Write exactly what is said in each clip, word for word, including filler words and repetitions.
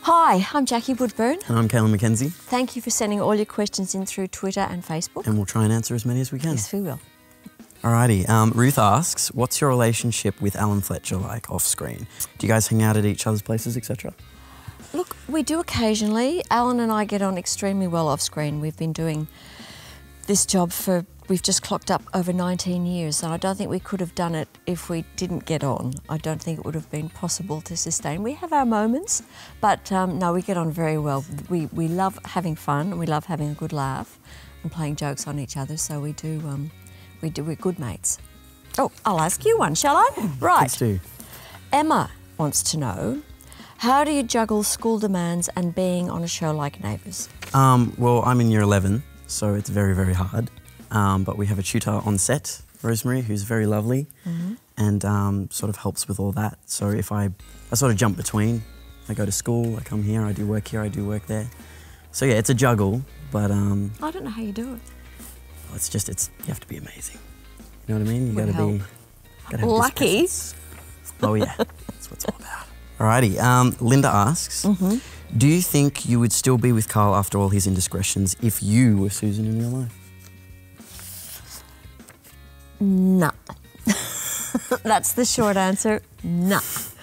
Hi, I'm Jackie Woodburne. And I'm Calen Mackenzie. Thank you for sending all your questions in through Twitter and Facebook. And we'll try and answer as many as we can. Yes, we will. Alrighty, um, Ruth asks, what's your relationship with Alan Fletcher like off screen? Do you guys hang out at each other's places, et cetera? Look, we do occasionally. Alan and I get on extremely well off screen. We've been doing this job for, we've just clocked up over nineteen years, and I don't think we could have done it if we didn't get on. I don't think it would have been possible to sustain. We have our moments, but um, no, we get on very well. We, we love having fun, and we love having a good laugh and playing jokes on each other, so we do, um, we do, we're good mates. Oh, I'll ask you one, shall I? Right. Let's do. Emma wants to know, how do you juggle school demands and being on a show like Neighbours? Um, well, I'm in year eleven, so it's very, very hard. Um, but we have a tutor on set, Rosemary, who's very lovely, mm-hmm. and um, sort of helps with all that. So if I, I sort of jump between, I go to school, I come here, I do work here, I do work there. So yeah, it's a juggle, but... Um, I don't know how you do it. Well, it's just, it's you have to be amazing. You know what I mean? You Would got to help. be... Gotta have Lucky. Oh yeah, that's what it's all about. Alrighty, um, Linda asks, mm-hmm. do you think you would still be with Carl after all his indiscretions if you were Susan in real life? No. That's the short answer, no.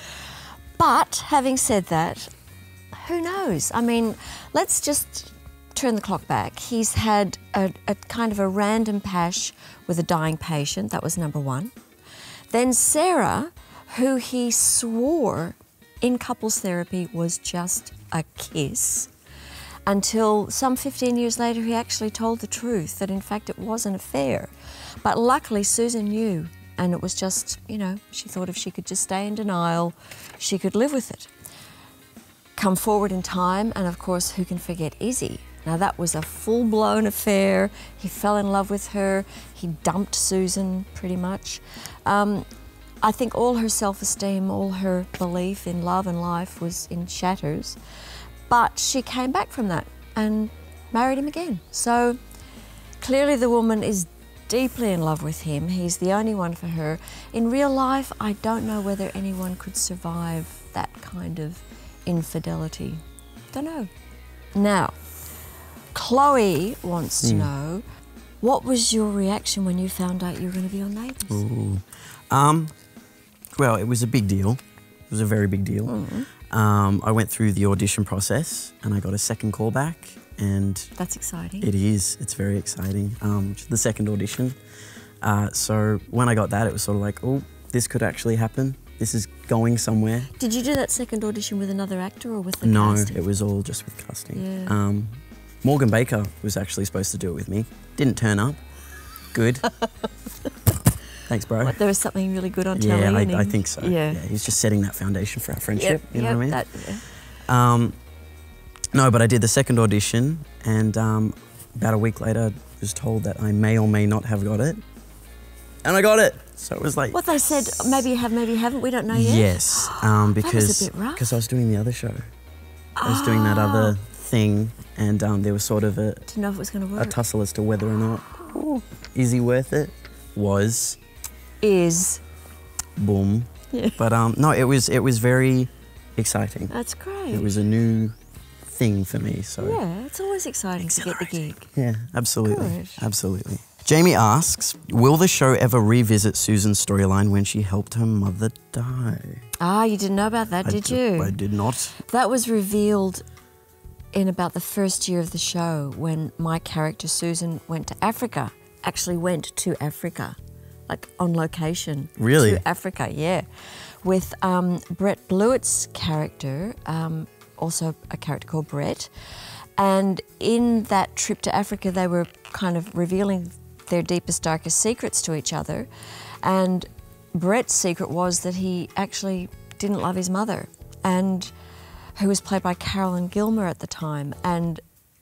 But having said that, who knows? I mean, let's just turn the clock back. He's had a, a kind of a random pash with a dying patient, that was number one. Then Sarah, who he swore in couples therapy was just a kiss, until some fifteen years later he actually told the truth, that in fact it was an affair. But luckily Susan knew, and it was just, you know, she thought if she could just stay in denial, she could live with it. Come forward in time, and of course, who can forget Izzy? Now that was a full-blown affair. He fell in love with her. He dumped Susan, pretty much. Um, I think all her self-esteem, all her belief in love and life was in shatters. But she came back from that and married him again. So clearly the woman is deeply in love with him. He's the only one for her. In real life, I don't know whether anyone could survive that kind of infidelity. Don't know. Now, Chloe wants to mm. know, what was your reaction when you found out you were going to be on Neighbours? Ooh. Um, well, it was a big deal. It was a very big deal. Mm. Um, I went through the audition process and I got a second call back, and that's exciting. It is. It's very exciting. Um, the second audition. Uh, so when I got that, it was sort of like, oh, this could actually happen. This is going somewhere. Did you do that second audition with another actor or with the no, casting? No, it was all just with casting. Yeah. Um, Morgan Baker was actually supposed to do it with me. Didn't turn up. Good. Thanks, bro. What, there was something really good on telly? Yeah, I, I think so. Yeah. yeah. He's just setting that foundation for our friendship, yep, you know yep, what I mean? That, yeah. um, no, but I did the second audition, and um, about a week later, I was told that I may or may not have got it. And I got it. So it was like... What they said, maybe you have, maybe you haven't, we don't know yet? Yes, um, because that was a bit rough. Because I was doing the other show. I was doing that other thing, and um, there was sort of a... To know if it was going to work. A tussle as to whether or not, oh, is he worth it? Was. Is. Boom. Yeah. But um, no, it was it was very exciting. That's great. It was a new thing for me, so... Yeah, it's always exciting to get the gig. Yeah, absolutely, Good. absolutely. Jamie asks, will the show ever revisit Susan's storyline when she helped her mother die? Ah, you didn't know about that, I did d you? I did not. That was revealed in about the first year of the show, when my character Susan went to Africa. Actually went to Africa, like on location. Really? To Africa, yeah. With um, Brett Blewett's character, um, also a character called Brett. And in that trip to Africa, they were kind of revealing their deepest, darkest secrets to each other. And Brett's secret was that he actually didn't love his mother, and who was played by Carolyn Gilmer at the time. And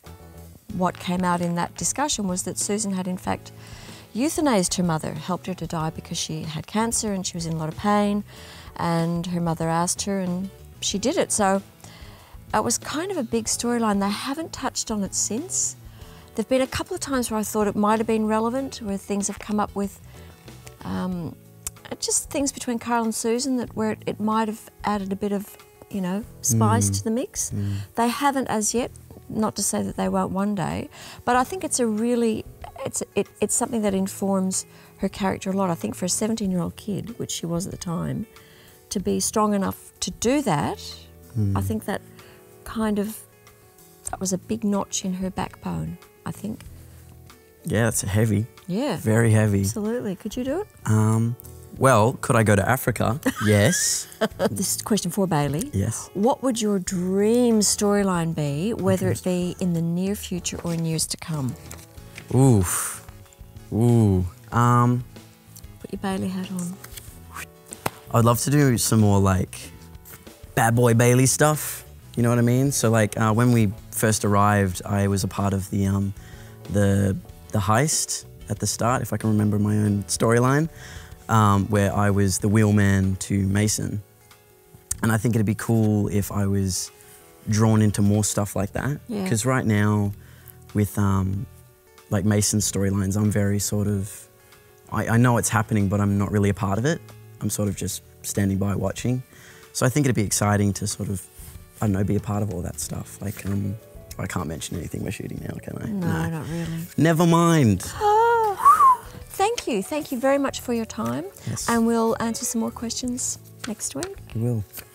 what came out in that discussion was that Susan had in fact euthanized her mother, helped her to die because she had cancer and she was in a lot of pain, and her mother asked her and she did it. So it was kind of a big storyline. They haven't touched on it since. There've been a couple of times where I thought it might have been relevant, where things have come up with um, just things between Carl and Susan that where it, it might have added a bit of you know, spice Mm. to the mix. Mm. They haven't as yet, not to say that they won't one day, but I think it's a really, it's, it, it's something that informs her character a lot. I think for a seventeen-year-old kid, which she was at the time, to be strong enough to do that, Mm. I think that kind of, that was a big notch in her backbone, I think. Yeah, it's heavy. Yeah. Very heavy. Absolutely. Could you do it? Um, well, could I go to Africa? Yes. This is a question for Bailey. Yes. What would your dream storyline be, whether it be in the near future or in years to come? Oof. Ooh. Um, Put your Bailey hat on. I'd love to do some more like bad boy Bailey stuff. You know what I mean? So like uh, when we first arrived, I was a part of the um, the the heist at the start, if I can remember my own storyline, um, where I was the wheelman to Mason. And I think it'd be cool if I was drawn into more stuff like that. Yeah. Because right now, with um, like Mason's storylines, I'm very sort of, I, I know it's happening, but I'm not really a part of it. I'm sort of just standing by watching. So I think it'd be exciting to sort of, I don't know, be a part of all that stuff. Like, um, I can't mention anything we're shooting now, can I? No, no. not really. Never mind. Oh, thank you. Thank you very much for your time. Yes. And we'll answer some more questions next week. I will.